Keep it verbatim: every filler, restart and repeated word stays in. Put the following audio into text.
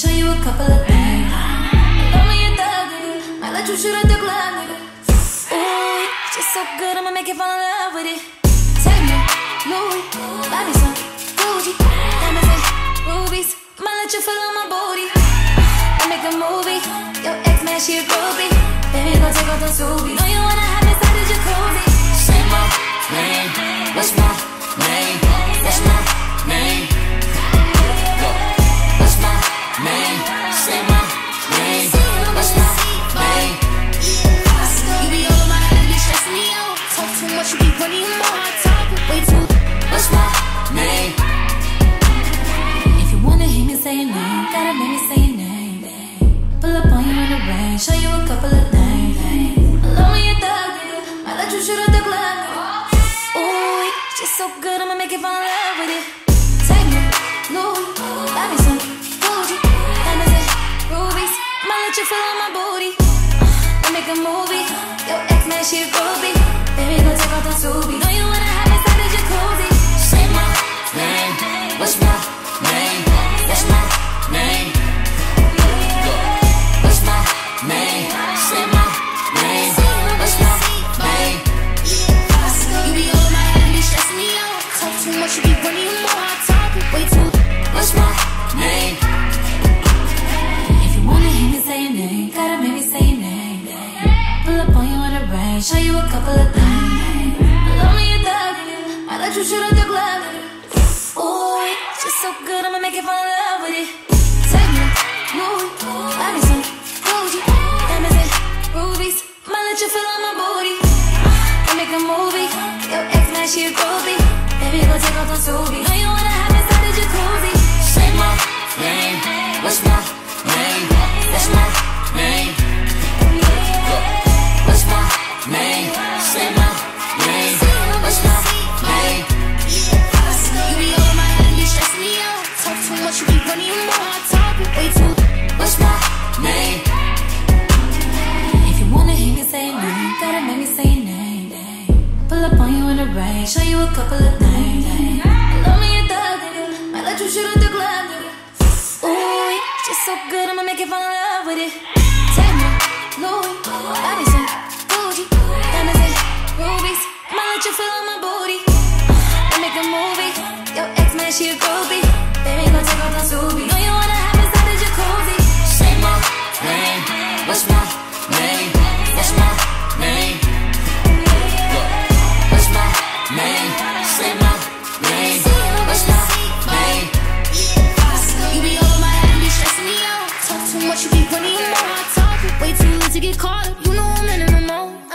show you a couple of things. Love me a thug, nigga. Might let you shoot at the club, nigga. Ooh, just so good, I'ma make you fall in love with it. Take me, Louis, buy me some Gucci, diamonds and rubies. Might let you feel on my booty. I make a movie. Your ex man, she a groupie. Baby, go take off the Subi. Know you wanna have inside the jacuzzi. Say my name. What's my name? What's my name? Go. What's my name? Say my name. What's my name? You be all on my head, be stressing me out. Talk too much, you be running your mouth. Talk way too. What's my name? If you wanna hear me say your name, gotta make me say your name. Pull up on you in the rain, show you a couple of things. Love me a thug, nigga. Might let you shoot at the club, nigga. Ooh, just so good, I'ma make you fall in love with it. Take me, Louis, buy me some Gucci, diamonds and rubies. Might let you feel on my booty. I make a movie. Your ex man, she a groupie. Baby, go take off the Subi. Know you wanna have inside the jacuzzi. Say my name. What's my name? What's my name? Go. What's my name? Say my name. What's my name? You be all on my head, be stressing me out. Talk too much, you be running your mouth. Talk way too. What's my name? If you wanna hear me say your name, gotta make me say your name. Pull up on you in the rain, show you a couple of things. Love me a thug, nigga. Might let you shoot at the club, nigga. Ooh, just so good, I'ma make you fall in love with it. Take me, Louis, buy me some Gucci, diamonds and rubies. Might let you feel on my booty. I make a movie. Your ex man, she a groupie. Baby, go take off the Subi. Know you wanna have inside the jacuzzi. Say my name. What's my name? What's my name? Go. What's my name? Say my name. What's my name? You be all on my head, be stressing me out. Talk too much, you be running your mouth. Talk way too. What's my name? If you wanna hear me say your name, gotta make me say your name. Pull up on you in the rain, show you a couple of things. Love me a thug, nigga. Might let you shoot at the club, nigga. Ooh, just so good, I'ma make you fall in love with it. Take me, Louis, buy me some Gucci, diamonds and rubies. Might let you feel on my booty. I make a movie. Your ex man, she a groupie. Baby, go take off the Subi. Know you wanna have inside the jacuzzi. Say my name. What's my name? What's my name? Go. What's my name? Say my name. What's my name? You be all on my head, be stressing me out. Talk too much, you be running your mouth. Talk way too late to get caught up. You know I'm in the mode.